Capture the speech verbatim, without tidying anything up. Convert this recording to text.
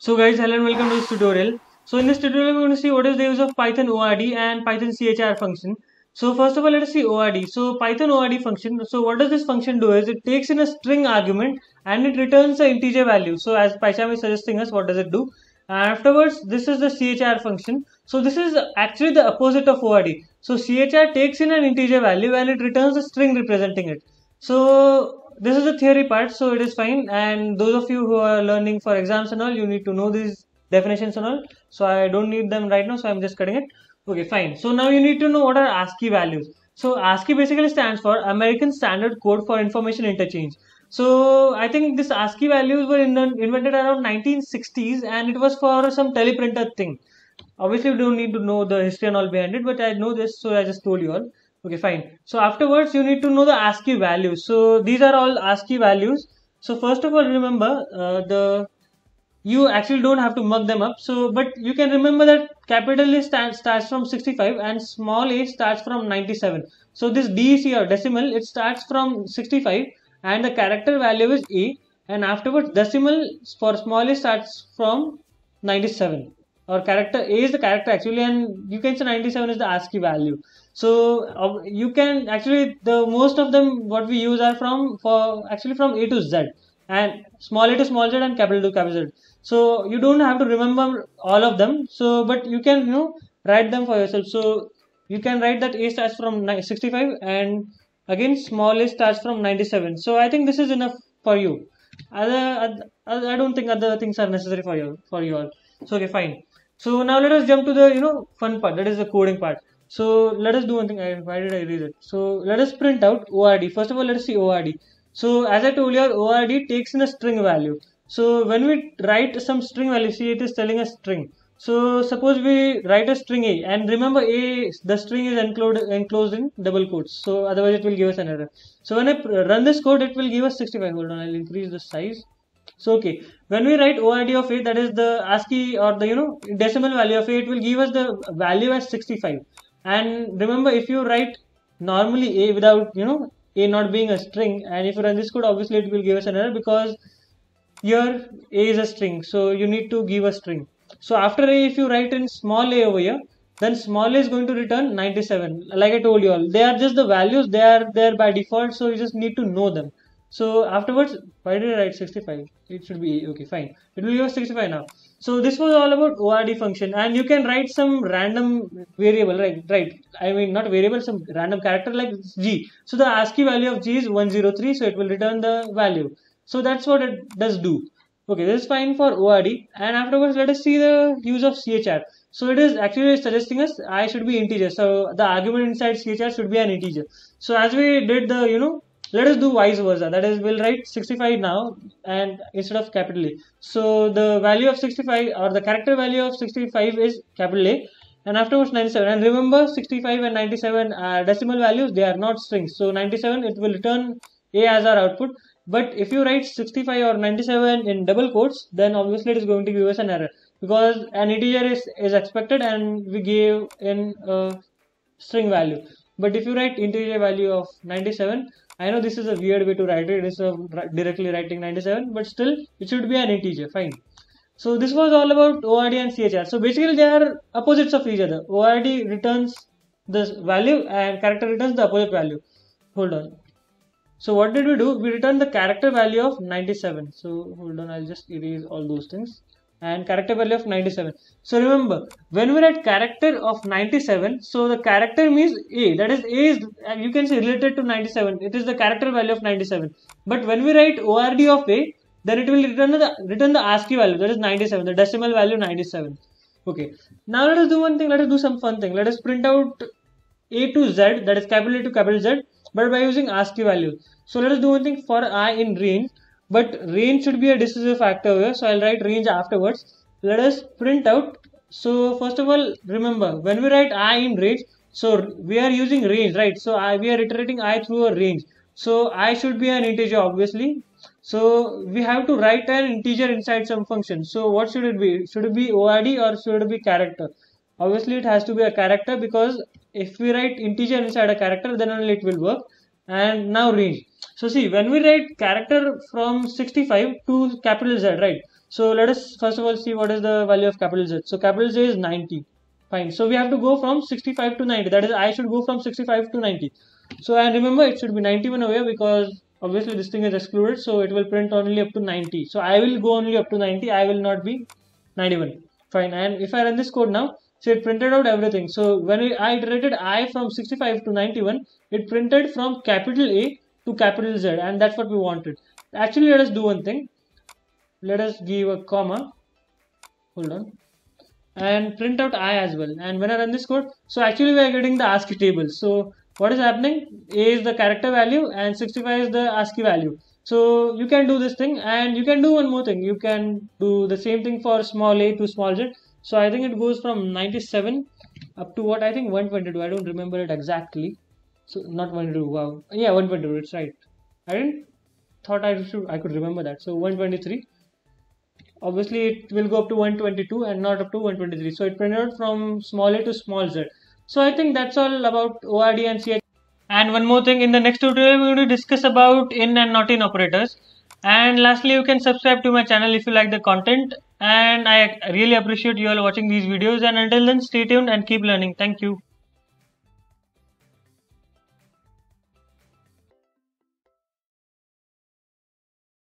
So guys, hello and welcome to this tutorial. So in this tutorial, we're going to see what is the use of Python O R D and Python C H R function. So first of all, let us see O R D. So Python O R D function. So what does this function do is it takes in a string argument and it returns an integer value. So as PyCharm is suggesting us, what does it do? And afterwards, this is the C H R function. So this is actually the opposite of O R D. So C H R takes in an integer value and it returns a string representing it. So this is the theory part, so it is fine. And those of you who are learning for exams and all, you need to know these definitions and all. So I don't need them right now, so I'm just cutting it. Okay, fine. So now you need to know what are ASCII values. So ASCII basically stands for American Standard Code for Information Interchange. So I think this ASCII values were in, invented around nineteen sixties, and it was for some teleprinter thing. Obviously, you don't need to know the history and all behind it, but I know this, so I just told you all. Okay, fine. So afterwards, you need to know the ASCII values. So these are all ASCII values. So first of all, remember uh, the you actually don't have to mug them up. So, but you can remember that capital A stand, starts from sixty-five and small a starts from ninety-seven. So this D E C or decimal, it starts from sixty-five and the character value is A, and afterwards decimal for small a starts from ninety-seven. Or character A is the character actually, and you can say ninety-seven is the ASCII value. So uh, you can actually the most of them what we use are from for actually from A to Z, and small a to small z and capital to capital Z. So you don't have to remember all of them. So but you can you know write them for yourself. So you can write that A starts from sixty-five and again small a starts from ninety-seven. So I think this is enough for you. Other, I don't think other things are necessary for you for you all. So okay, fine. So now let us jump to the you know fun part, that is the coding part. So let us do one thing. I, why did I erase it? So let us print out O R D. First of all, let us see O R D. So as I told you, O R D takes in a string value. So when we write some string value, see it is telling a string. So suppose we write a string A, and remember A, the string is enclosed enclosed in double quotes. So otherwise it will give us an error. So when I run this code, it will give us sixty-five. Hold on, I'll increase the size. So okay, when we write O R D of A, that is the ASCII or the you know decimal value of A, it will give us the value as sixty-five. And remember, if you write normally A without you know A not being a string, and if you run this code, obviously it will give us an error because here A is a string, so you need to give a string. So after A, if you write in small a over here, then small a is going to return ninety-seven. Like I told you all, they are just the values, they are there by default, so you just need to know them. So afterwards, why did I write sixty-five? It should be okay, fine. It will give us sixty-five now. So this was all about O R D function, and you can write some random variable, right? Right. I mean not variable, some random character like G. So the ASCII value of G is one hundred three, so it will return the value. So that's what it does do. Okay, this is fine for O R D, and afterwards let us see the use of C H R. So it is actually suggesting us I should be integer. So the argument inside C H R should be an integer. So as we did the you know let us do vice versa. That is, we'll write sixty-five now and instead of capital A. So the value of sixty-five or the character value of sixty-five is capital A, and afterwards ninety-seven. And remember, sixty-five and ninety-seven are decimal values; they are not strings. So ninety-seven, it will return A as our output. But if you write sixty-five or ninety-seven in double quotes, then obviously it is going to give us an error because an integer is, is expected and we gave in a string value. But if you write integer value of ninety-seven, I know this is a weird way to write it, it is a, directly writing ninety-seven, but still it should be an integer, fine. So this was all about O R D and C H R. So basically they are opposites of each other. O R D returns this value and character returns the opposite value. Hold on. So what did we do? We returned the character value of ninety-seven. So hold on, I'll just erase all those things. And character value of ninety-seven. So remember, when we write character of ninety-seven, so the character means A. That is, A is, you can say, related to ninety-seven. It is the character value of ninety-seven. But when we write O R D of A, then it will return the return the ASCII value. That is ninety-seven. The decimal value ninety-seven. Okay. Now let us do one thing. Let us do some fun thing. Let us print out A to Z. That is capital A to capital Z, but by using ASCII value. So let us do one thing for I in range. But range should be a decisive factor here, so I'll write range afterwards. Let us print out. So first of all, remember when we write I in range, so we are using range, right? So I we are iterating I through a range. So I should be an integer, obviously. So we have to write an integer inside some function. So what should it be? Should it be O R D or should it be character? Obviously, it has to be a character because if we write integer inside a character, then only it will work. and now range. So see, when we write character from sixty-five to capital Z, right? So let us first of all see what is the value of capital Z. So capital Z is ninety. Fine. So we have to go from sixty-five to ninety. That is, I should go from sixty-five to ninety. So and remember, it should be ninety-one over here because obviously this thing is excluded. So it will print only up to ninety. So I will go only up to ninety. I will not be ninety-one. Fine. And if I run this code now, so it printed out everything. So when I iterated I from sixty-five to ninety-one, it printed from capital A to capital Z, and that's what we wanted. Actually, let us do one thing. Let us give a comma. Hold on. And print out I as well. And when I run this code, so actually we are getting the ASCII table. So what is happening? A is the character value and sixty-five is the ASCII value. So you can do this thing, and you can do one more thing. You can do the same thing for small a to small z. So I think it goes from ninety-seven up to what I think one twenty-two. I don't remember it exactly. So not one twenty-two. Wow. Yeah, one twenty-two. It's right. I didn't thought I should I could remember that. So one twenty-three. Obviously it will go up to one twenty-two and not up to one twenty-three. So it printed out from small a to small z. So I think that's all about O R D and C H. And one more thing, in the next tutorial we're going to discuss about in and not in operators. And lastly, you can subscribe to my channel if you like the content. And I really appreciate you all watching these videos. And until then, stay tuned and keep learning. Thank you.